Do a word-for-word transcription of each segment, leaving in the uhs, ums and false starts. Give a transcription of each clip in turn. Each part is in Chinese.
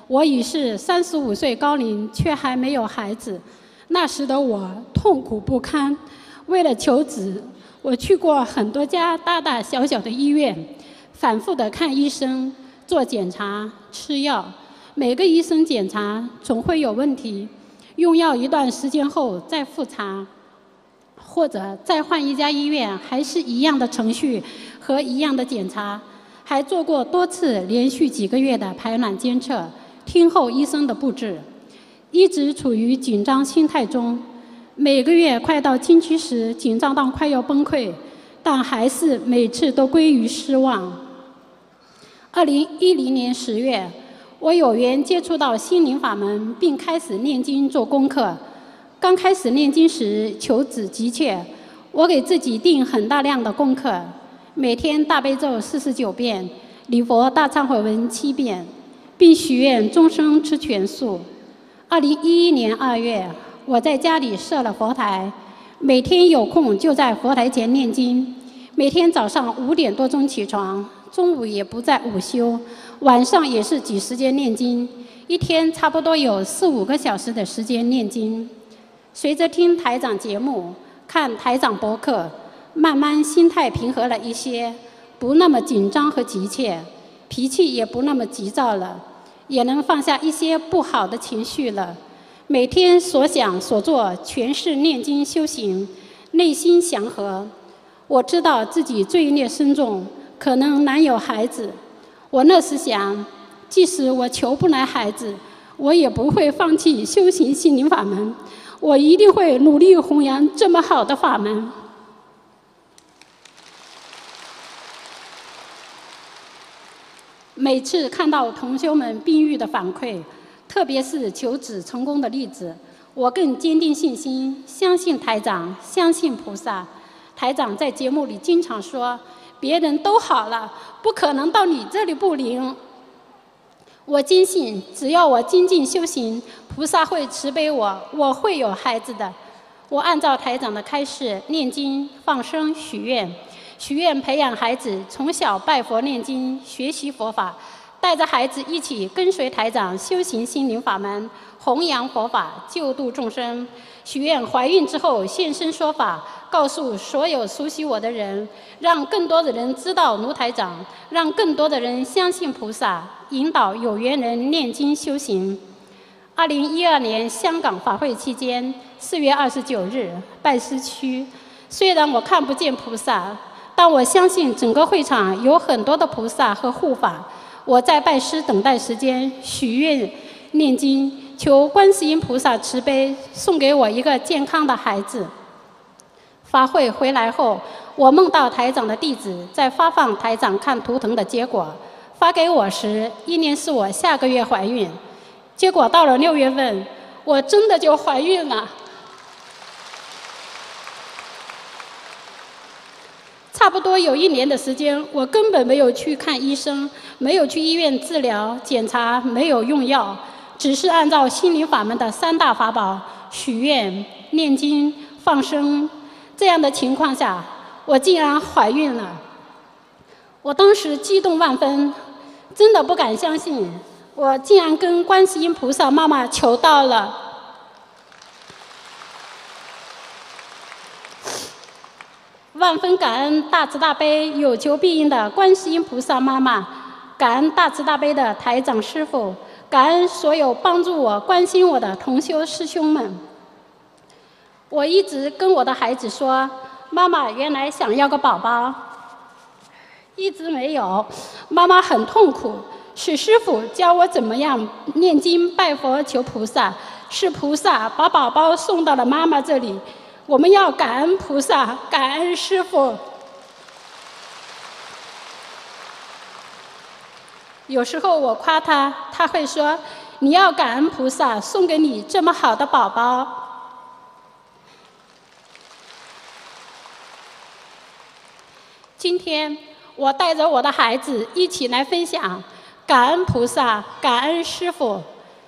我已是三十五岁高龄，却还没有孩子。那时的我痛苦不堪，为了求子，我去过很多家大大小小的医院，反复的看医生、做检查、吃药。每个医生检查总会有问题，用药一段时间后再复查，或者再换一家医院，还是一样的程序和一样的检查。还做过多次连续几个月的排卵监测，听候医生的布置，一直处于紧张心态中。每个月快到经期时，紧张到快要崩溃，但还是每次都归于失望。二零一零年十月，我有缘接触到心灵法门，并开始念经做功课。刚开始念经时，求子急切，我给自己定很大量的功课，每天大悲咒四十九遍，礼佛大忏悔文七遍，并许愿终生吃全素。二零一一年二月，我在家里设了佛台，每天有空就在佛台前念经。每天早上五点多钟起床，中午也不在午休，晚上也是挤时间念经，一天差不多有四五个小时的时间念经。随着听台长节目，看台长博客，慢慢心态平和了一些，不那么紧张和急切，脾气也不那么急躁了，也能放下一些不好的情绪了。每天所想所做全是念经修行，内心祥和。我知道自己罪孽深重，可能难有孩子。我那时想，即使我求不来孩子，我也不会放弃修行心灵法门，我一定会努力弘扬这么好的法门。每次看到同修们病愈的反馈，特别是求子成功的例子，我更坚定信心，相信台长，相信菩萨。台长在节目里经常说，别人都好了，不可能到你这里不灵。我坚信，只要我精进修行，菩萨会慈悲我，我会有孩子的。我按照台长的开示，念经、放生、许愿，许愿培养孩子从小拜佛念经，学习佛法，带着孩子一起跟随台长修行心灵法门，弘扬佛法，救度众生。许愿怀孕之后现身说法，告诉所有熟悉我的人，让更多的人知道卢台长，让更多的人相信菩萨，引导有缘人念经修行。二零一二年香港法会期间，四月二十九日，拜师区。虽然我看不见菩萨，但我相信整个会场有很多的菩萨和护法。我在拜师等待时间，许愿念经，求观世音菩萨慈悲，送给我一个健康的孩子。法会回来后，我梦到台长的弟子在发放台长看图腾的结果，发给我时，一年是我下个月怀孕。结果到了六月份，我真的就怀孕了。差不多有一年的时间，我根本没有去看医生，没有去医院治疗检查，没有用药，只是按照心灵法门的三大法宝许愿、念经、放生。这样的情况下，我竟然怀孕了。我当时激动万分，真的不敢相信，我竟然跟观世音菩萨妈妈求到了。万分感恩大慈大悲有求必应的观世音菩萨妈妈，感恩大慈大悲的台长师父，感恩所有帮助我、关心我的同修师兄们。我一直跟我的孩子说，妈妈原来想要个宝宝，一直没有，妈妈很痛苦，是师父教我怎么样念经拜佛求菩萨，是菩萨把宝宝送到了妈妈这里。我们要感恩菩萨，感恩师父。有时候我夸他，他会说：“你要感恩菩萨送给你这么好的宝宝。”今天我带着我的孩子一起来分享，感恩菩萨，感恩师父。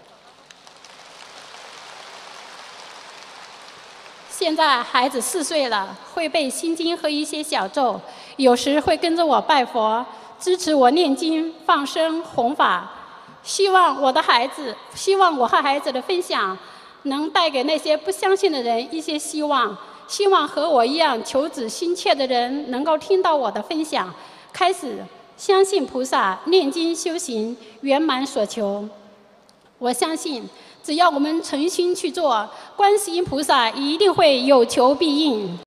现在孩子四岁了，会背心经和一些小咒，有时会跟着我拜佛，支持我念经、放生、弘法。 希望我的孩子，希望我和孩子的分享能带给那些不相信的人一些希望。希望和我一样求子心切的人能够听到我的分享，开始相信菩萨，念经修行，圆满所求。我相信，只要我们诚心去做，观世音菩萨一定会有求必应。